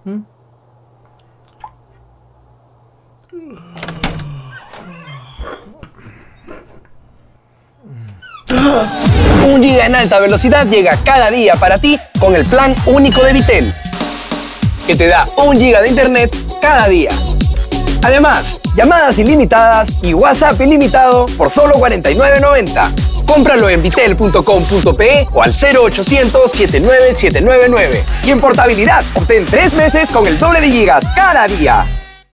Un giga en alta velocidad llega cada día para ti con el plan único de Vitel, que te da 1 giga de internet cada día. Además, llamadas ilimitadas y WhatsApp ilimitado por solo $49.90. Cómpralo en vitel.com.pe o al 0800-79799. Y en portabilidad, obtén 3 meses con el doble de gigas cada día.